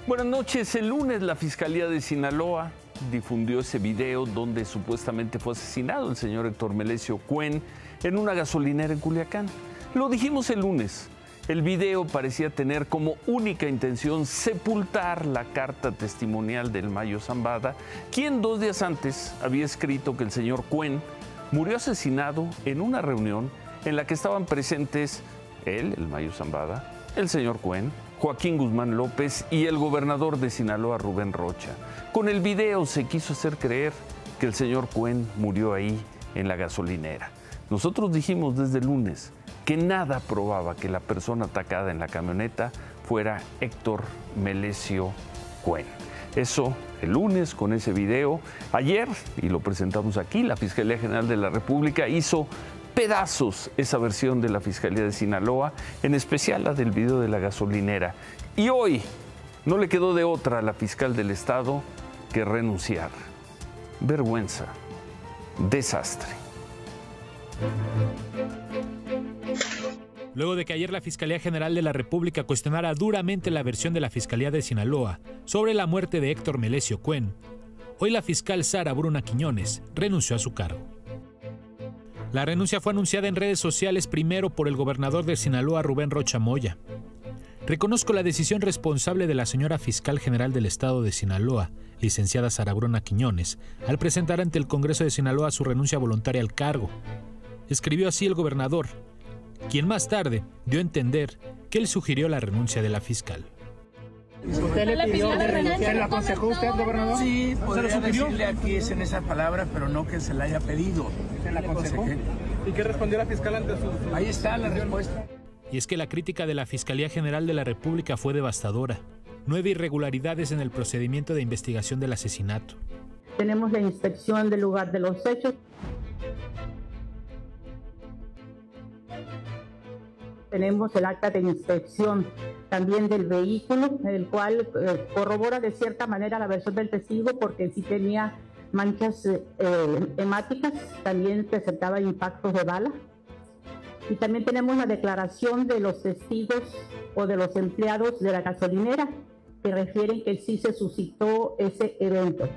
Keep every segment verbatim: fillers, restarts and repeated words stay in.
Buenas noches. El lunes la Fiscalía de Sinaloa difundió ese video donde supuestamente fue asesinado el señor Héctor Melesio Cuen en una gasolinera en Culiacán. Lo dijimos el lunes. El video parecía tener como única intención sepultar la carta testimonial del Mayo Zambada, quien dos días antes había escrito que el señor Cuen murió asesinado en una reunión en la que estaban presentes él, el Mayo Zambada, el señor Cuen, Joaquín Guzmán López y el gobernador de Sinaloa, Rubén Rocha. Con el video se quiso hacer creer que el señor Cuen murió ahí en la gasolinera. Nosotros dijimos desde el lunes que nada probaba que la persona atacada en la camioneta fuera Héctor Melesio Cuen. Eso el lunes con ese video. Ayer, y lo presentamos aquí, la Fiscalía General de la República hizo pedazos esa versión de la Fiscalía de Sinaloa, en especial la del video de la gasolinera. Y hoy no le quedó de otra a la fiscal del Estado que renunciar. Vergüenza, desastre. Luego de que ayer la Fiscalía General de la República cuestionara duramente la versión de la Fiscalía de Sinaloa sobre la muerte de Héctor Melesio Cuen, hoy la fiscal Sara Bruna Quiñones renunció a su cargo. La renuncia fue anunciada en redes sociales primero por el gobernador de Sinaloa, Rubén Rocha Moya. Reconozco la decisión responsable de la señora fiscal general del estado de Sinaloa, licenciada Sara Bruna Quiñones, al presentar ante el Congreso de Sinaloa su renuncia voluntaria al cargo. Escribió así el gobernador, quien más tarde dio a entender que él sugirió la renuncia de la fiscal. ¿Usted le pidió de renunciar? ¿Le aconsejó usted, gobernador? Sí, podría decirle aquí es en esa palabra, pero no que se la haya pedido. ¿Se la aconsejó? ¿Y qué respondió la fiscal ante su...? Ahí está la respuesta. Y es que la crítica de la Fiscalía General de la República fue devastadora. Nueve irregularidades en el procedimiento de investigación del asesinato. Tenemos la inspección del lugar de los hechos. Tenemos el acta de inspección también del vehículo, el cual eh, corrobora de cierta manera la versión del testigo porque sí tenía manchas eh, hemáticas, también presentaba impactos de bala. Y también tenemos la declaración de los testigos o de los empleados de la gasolinera que refieren que sí se suscitó ese evento.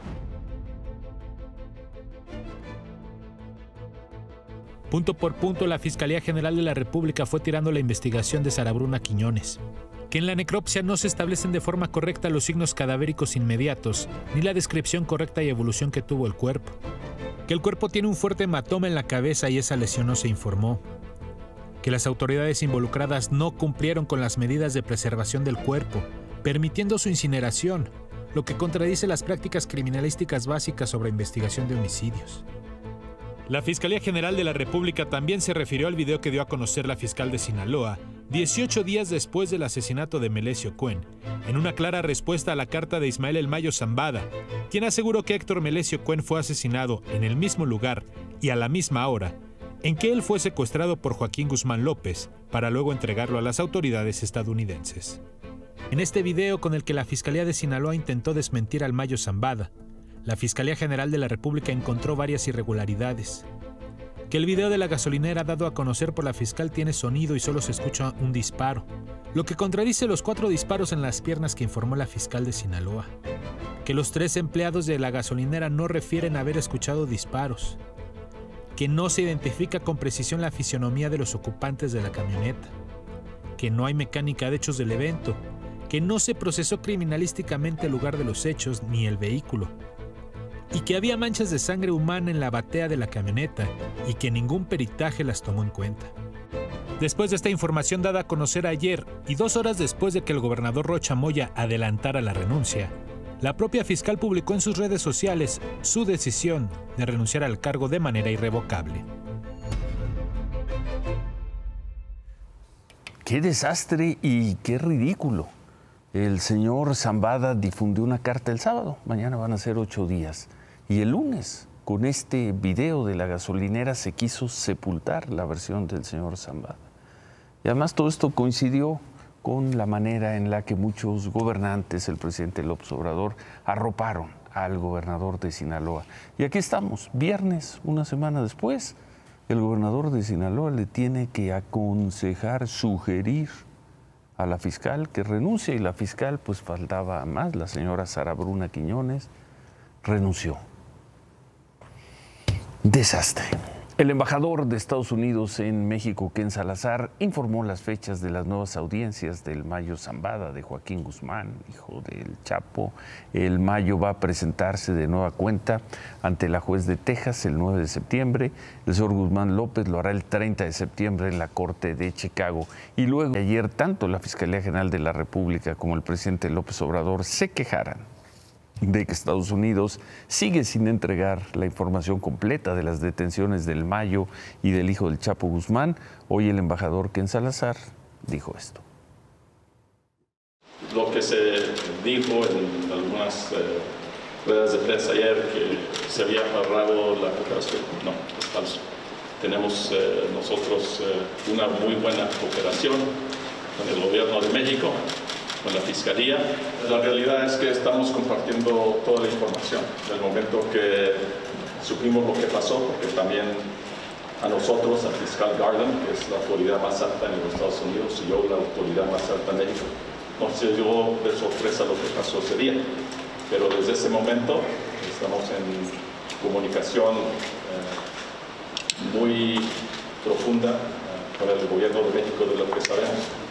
Punto por punto, la Fiscalía General de la República fue tirando la investigación de Sara Bruna Quiñones. Que en la necropsia no se establecen de forma correcta los signos cadavéricos inmediatos, ni la descripción correcta y evolución que tuvo el cuerpo. Que el cuerpo tiene un fuerte hematoma en la cabeza y esa lesión no se informó. Que las autoridades involucradas no cumplieron con las medidas de preservación del cuerpo, permitiendo su incineración, lo que contradice las prácticas criminalísticas básicas sobre investigación de homicidios. La Fiscalía General de la República también se refirió al video que dio a conocer la fiscal de Sinaloa, dieciocho días después del asesinato de Melesio Cuen, en una clara respuesta a la carta de Ismael El Mayo Zambada, quien aseguró que Héctor Melesio Cuen fue asesinado en el mismo lugar y a la misma hora en que él fue secuestrado por Joaquín Guzmán López para luego entregarlo a las autoridades estadounidenses. En este video con el que la Fiscalía de Sinaloa intentó desmentir al Mayo Zambada, la Fiscalía General de la República encontró varias irregularidades. Que el video de la gasolinera dado a conocer por la fiscal tiene sonido y solo se escucha un disparo, lo que contradice los cuatro disparos en las piernas que informó la fiscal de Sinaloa. Que los tres empleados de la gasolinera no refieren haber escuchado disparos. Que no se identifica con precisión la fisionomía de los ocupantes de la camioneta. Que no hay mecánica de hechos del evento. Que no se procesó criminalísticamente el lugar de los hechos ni el vehículo. Y que había manchas de sangre humana en la batea de la camioneta y que ningún peritaje las tomó en cuenta. Después de esta información dada a conocer ayer y dos horas después de que el gobernador Rocha Moya adelantara la renuncia, la propia fiscal publicó en sus redes sociales su decisión de renunciar al cargo de manera irrevocable. ¡Qué desastre y qué ridículo! El señor Zambada difundió una carta el sábado, mañana van a ser ocho días. Y el lunes, con este video de la gasolinera, se quiso sepultar la versión del señor Zambada. Y además todo esto coincidió con la manera en la que muchos gobernantes, el presidente López Obrador, arroparon al gobernador de Sinaloa. Y aquí estamos, viernes, una semana después, el gobernador de Sinaloa le tiene que aconsejar, sugerir a la fiscal que renuncie, y la fiscal, pues faltaba más, la señora Sara Bruna Quiñones, renunció. Desastre. El embajador de Estados Unidos en México, Ken Salazar, informó las fechas de las nuevas audiencias del Mayo Zambada de Joaquín Guzmán, hijo del Chapo. El Mayo va a presentarse de nueva cuenta ante la juez de Texas el nueve de septiembre. El señor Guzmán López lo hará el treinta de septiembre en la Corte de Chicago. Y luego, ayer, tanto la Fiscalía General de la República como el presidente López Obrador se quejaran de que Estados Unidos sigue sin entregar la información completa de las detenciones del Mayo y del hijo del Chapo Guzmán. Hoy el embajador Ken Salazar dijo esto. Lo que se dijo en algunas eh, ruedas de prensa ayer, que se había parado la cooperación, no, es falso. Tenemos eh, nosotros eh, una muy buena cooperación con el gobierno de México, con la Fiscalía. La realidad es que estamos compartiendo toda la información. Del momento que supimos lo que pasó, porque también a nosotros, al fiscal Garland, que es la autoridad más alta en los Estados Unidos, y yo, la autoridad más alta en México, nos dio de sorpresa lo que pasó ese día. Pero desde ese momento estamos en comunicación eh, muy profunda eh, con el gobierno de México de lo que sabemos.